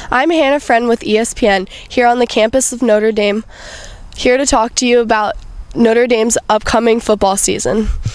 I'm Hannah Friend with ESPN here on the campus of Notre Dame, here to talk to you about Notre Dame's upcoming football season.